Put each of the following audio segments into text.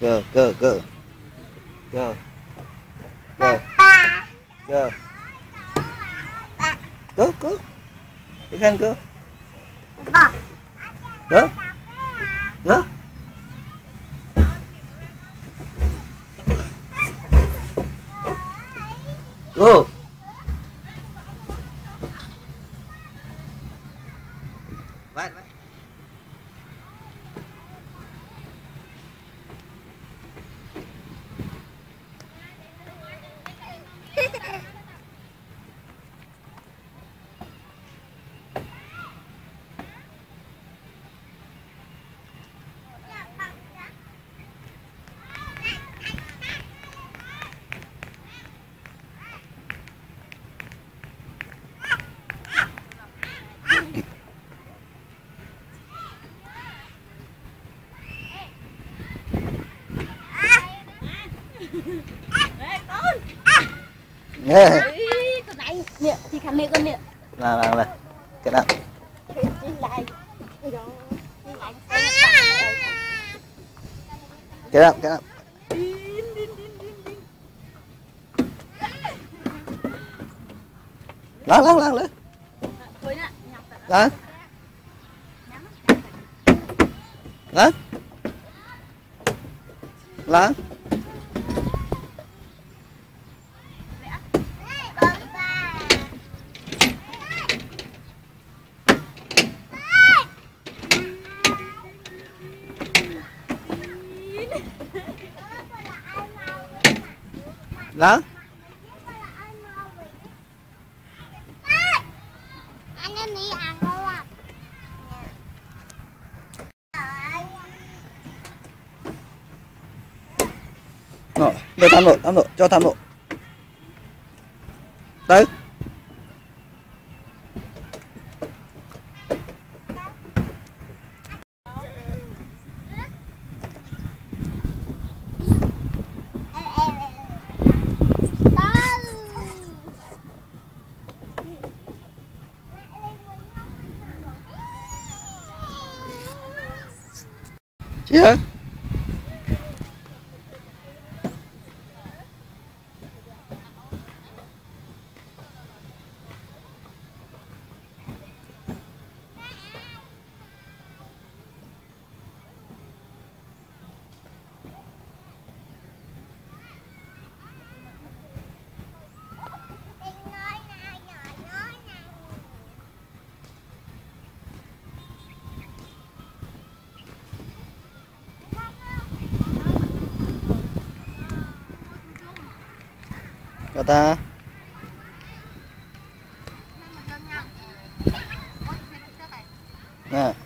Cơ cơ cơ cơ cơ cơ cơ cơ cái khen cơ cơ cơ cơ vậy vậy nghe con này nè thì khăn này con nè là cái nào cái nào láng lên láng láng láng rồi để tham lộ cho tham lộ tới chị ơi ta nè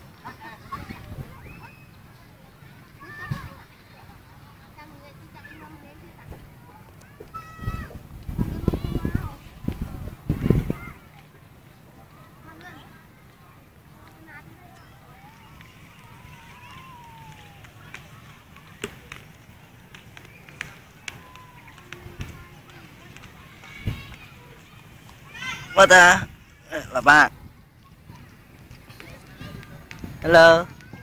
ta là ba hello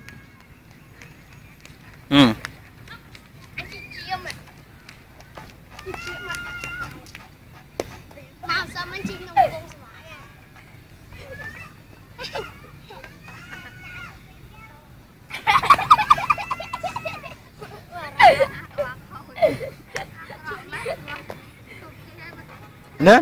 nữa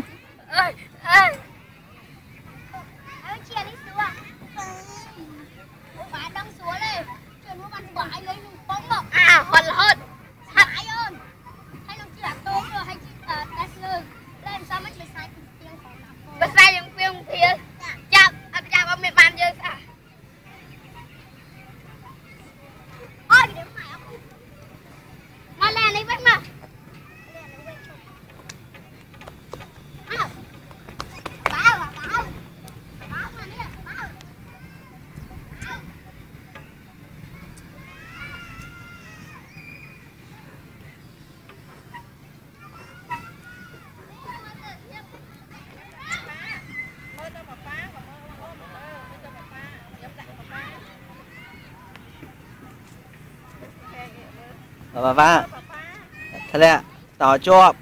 Bapak. Thế tỏ chộp.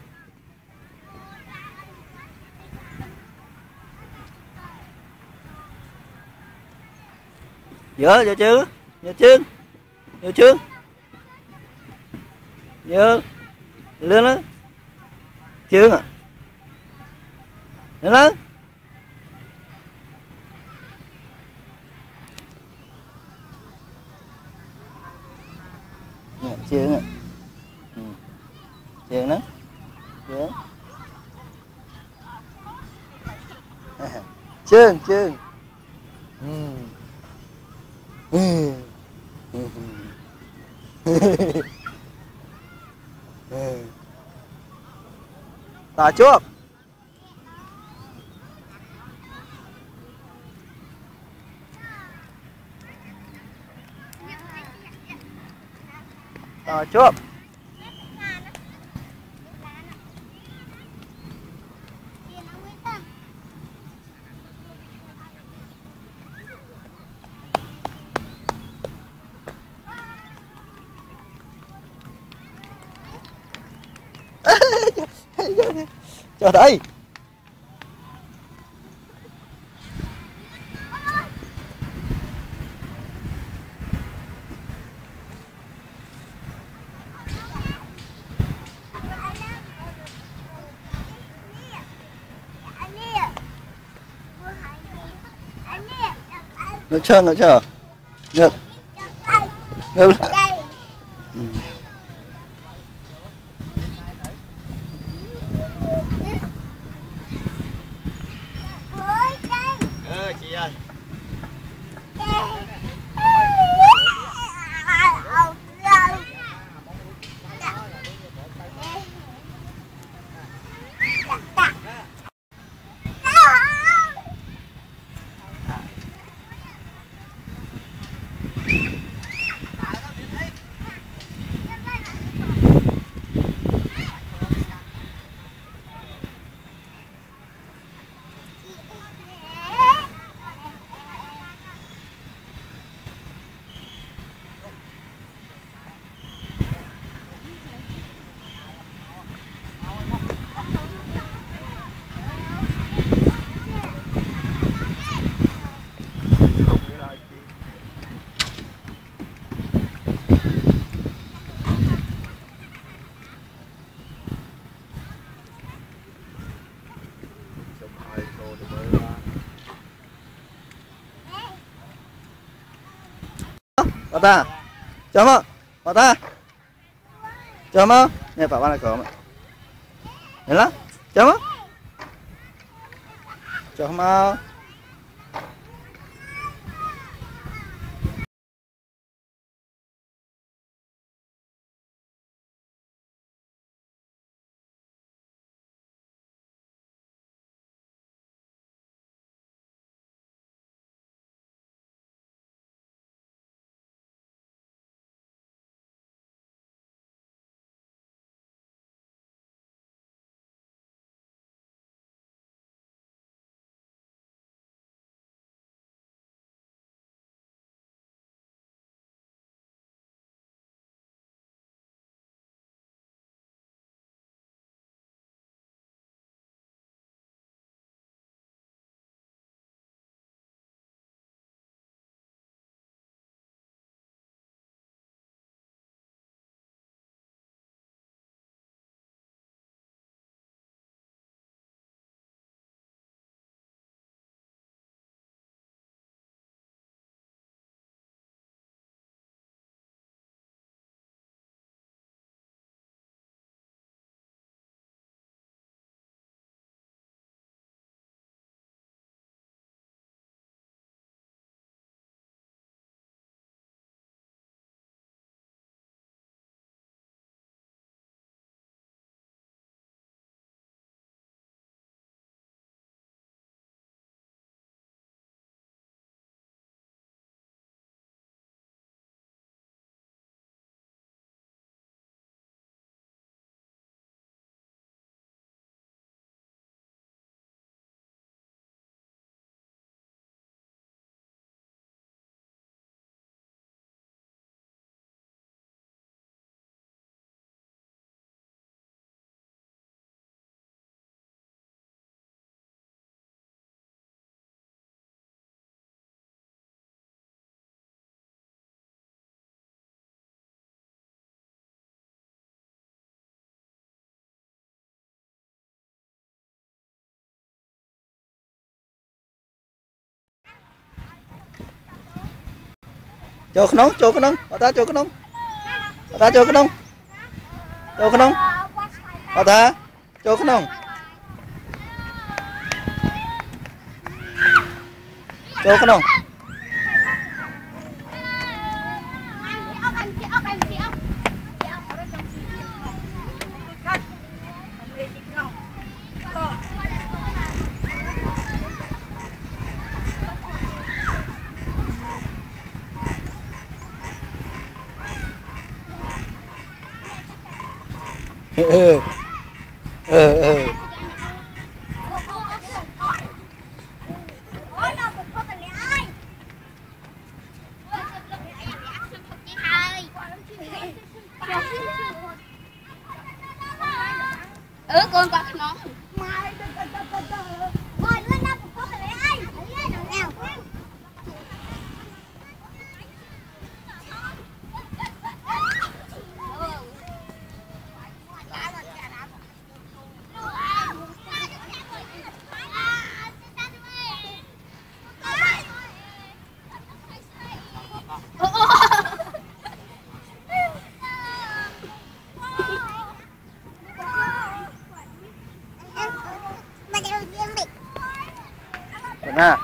Nhớ vô chứ. Nhớ chứ. Nhớ chứ. Nhớ. Lươn đó. Chứ à. Lươn đó. Chứ à. Chứ đó. Chứ. Chương chương. Tỏ chuộc. Tỏ chuộc. Chờ đây. Nó chờ. Được. Được. Chị ơi. Bà ta. Chấm không? Bà ta. Chấm không? Nè bà này có mà. Đấy lắm. Chấm không? Chấm không? Cho cái nông, bà ta cho cái nông. Bà ta cho cái nông. Cho cái nông. Bà ta cho cái nông. Cho cái nông. Con có cái nón. Nè.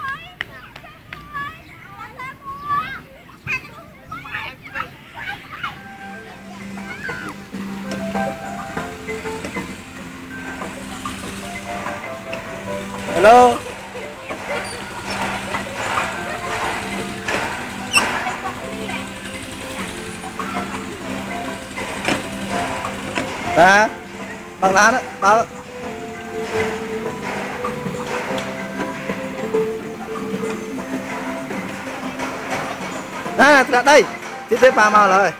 Hello. Ta bằng lá đó, bao. À, đây, tiếp tiếp ba màu rồi.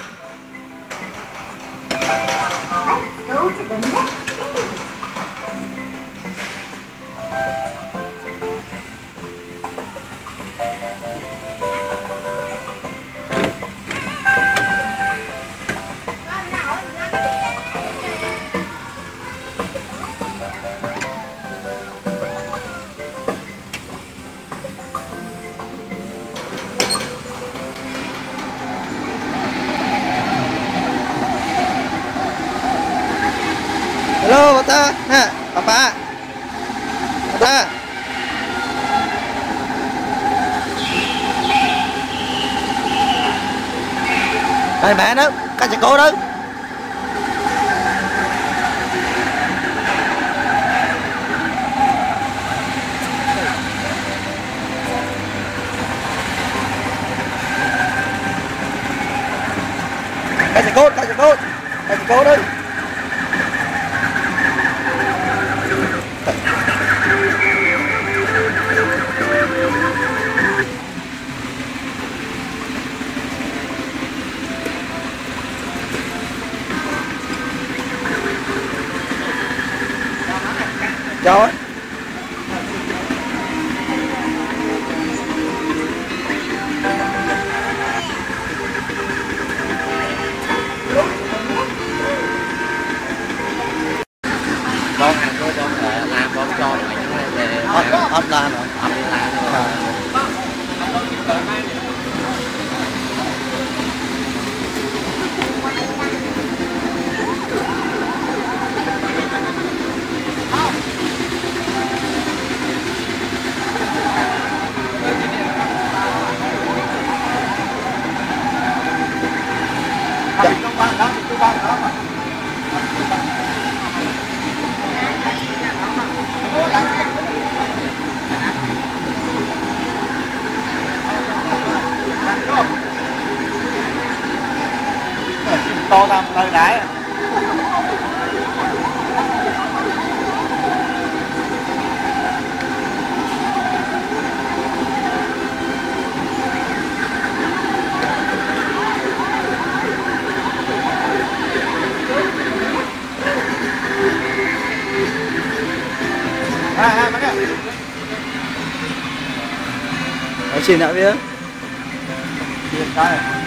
Hello, bà ta, nè, bà ta. Đây mẹ đó, cái cô đó. Cái cô đấy. Cho ấy. Con ăn tôi cho làm con cho mày về ấp la rồi. ấp la rồi. To làm lời đái. Xin ạ biết. Xin cái